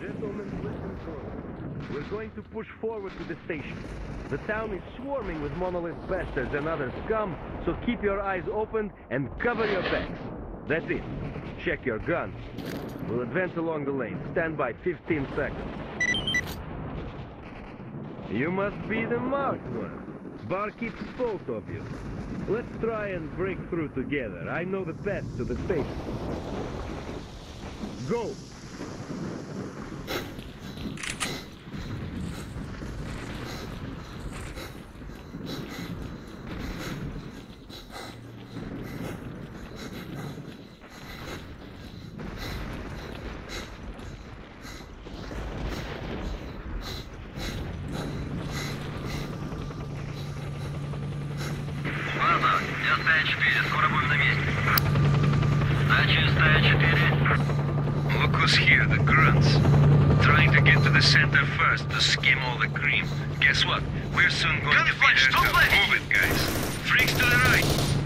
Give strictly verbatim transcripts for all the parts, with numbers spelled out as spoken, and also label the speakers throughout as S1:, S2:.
S1: Gentlemen, listen close. We're going to push forward to the station. The town is swarming with monolith bastards and other scum, so keep your eyes open and cover your backs. That's it. Check your guns. We'll advance along the lane. Stand by fifteen seconds. You must be the marked one. Bar keeps both of you. Let's try and break through together. I know the path to the station. Go!
S2: эс тэ а четыре, скоро будем на месте. Дача эс тэ а четыре.
S3: Look who's here, the grunts. Trying to get to the center first to skim all the cream. Guess what? We're soon going
S2: Gun
S3: to be
S2: flash,
S3: there
S2: don't
S3: to
S2: flash.
S3: move it, guys. Freaks to the right.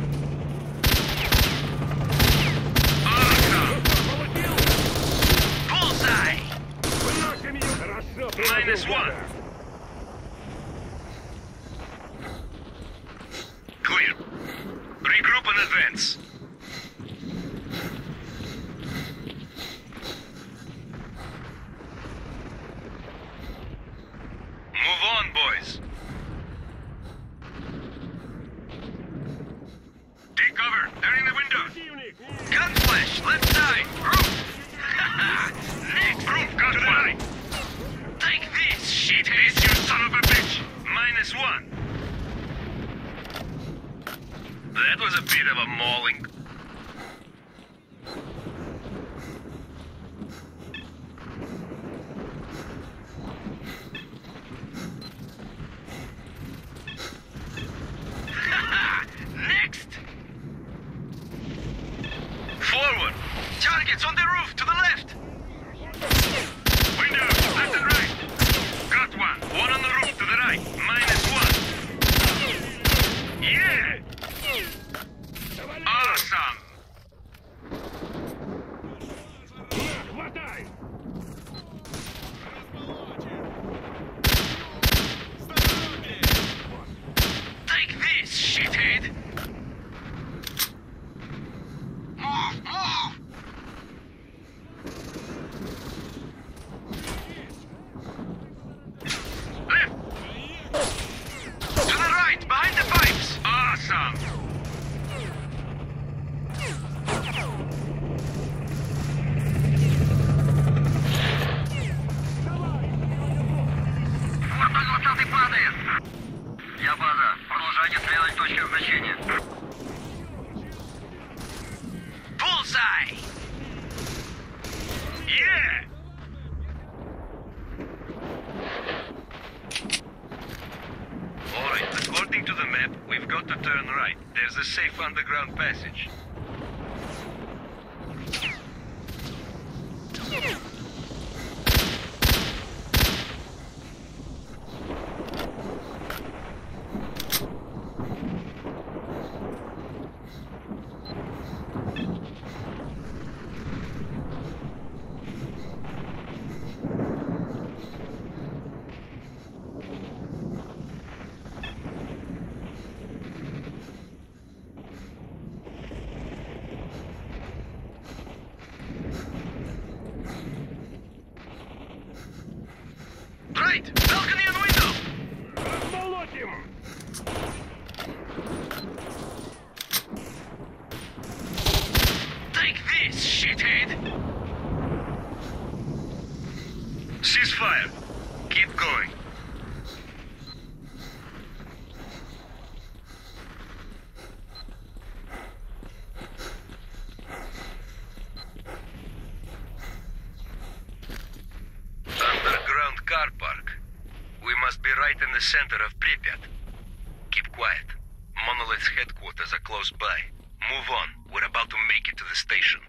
S3: Awesome.
S2: Bullseye!
S3: Minus one. Clear. Regroup and advance. Move on, boys. Take cover. They're in the window.
S2: Gun flash, left side, roof! Next!
S3: Roof, got to the right.
S2: Take this,
S3: Shit,
S2: shithead!
S3: this, you son of a bitch. Minus one. That was a bit of a mauling.
S2: Next!
S3: Forward.
S2: Targets on the roof, to the left!
S3: Window, left and right. Got one. One on the roof to the right. Minus one. Yeah! Awesome!
S2: Take this, shithead! Move, move!
S3: Left!
S2: To the right, behind the pipes!
S3: Awesome!
S2: Форт двадцатый падает! Я база. Продолжайте стрелять точки назначения. Bullseye!
S3: Yeah! Alright, according to the map, we've got to turn right. There's a safe underground passage.
S2: Right! Balcony and window! Take this, shithead!
S3: Ceasefire. Keep going. Underground car park. We must be right in the center of Pripyat. Keep quiet. Monolith's headquarters are close by. Move on. We're about to make it to the station.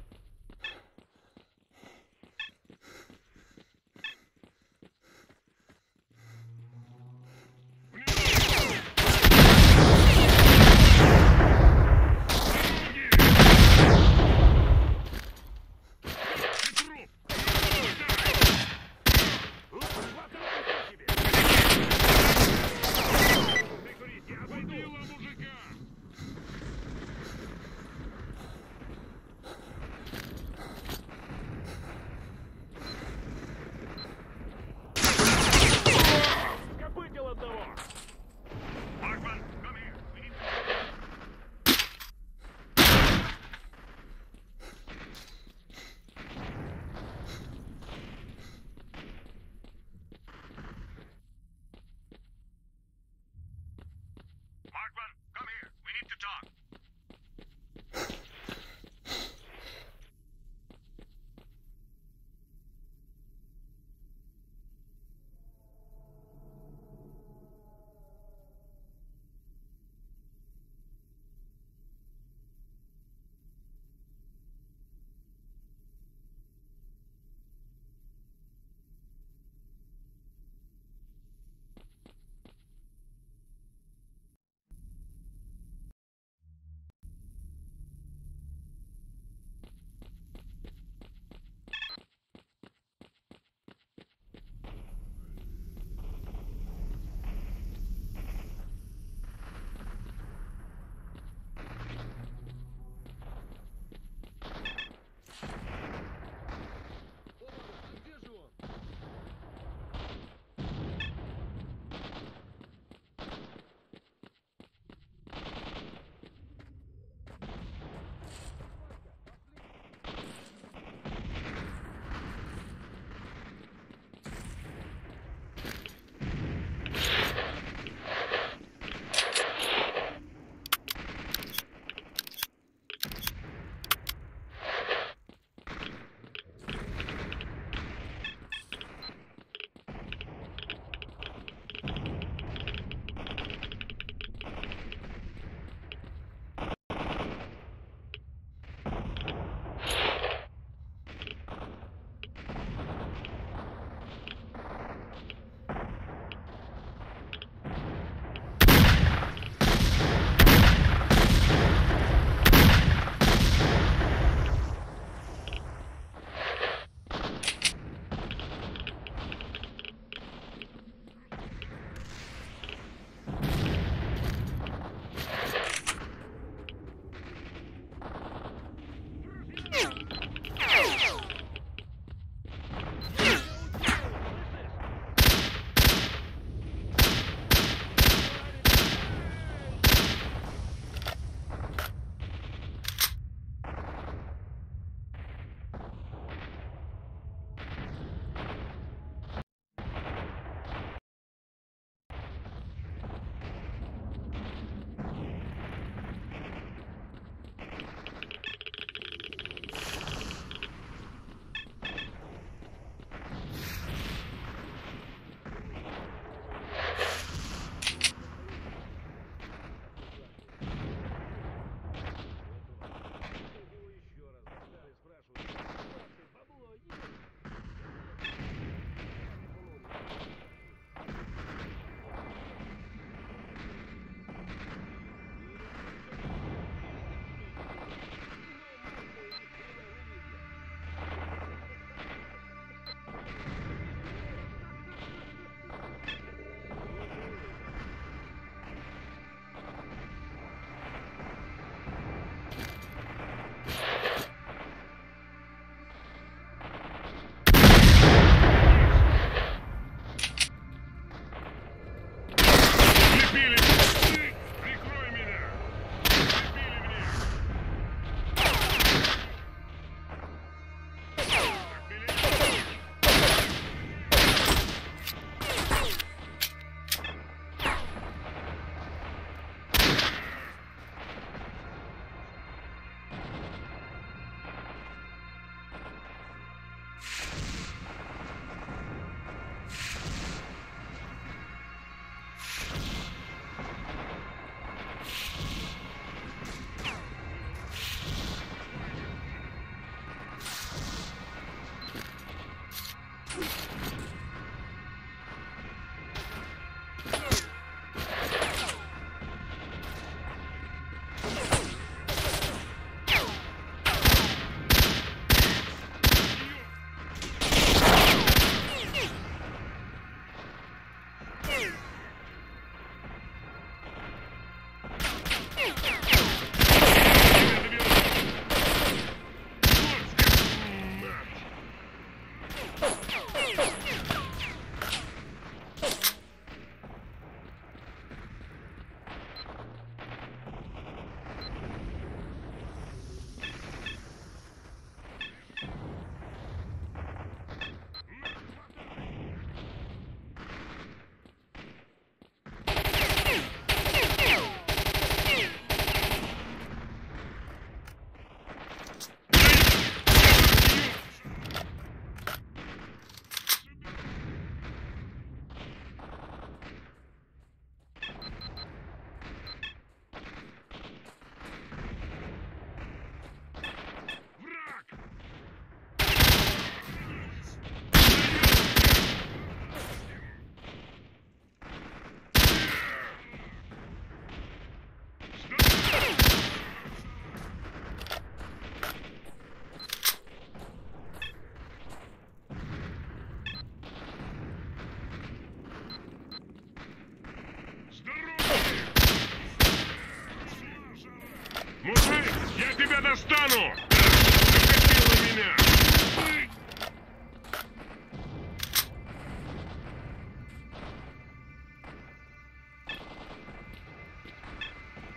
S4: тебя достану! Захотела меня!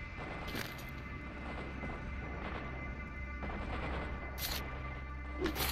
S5: You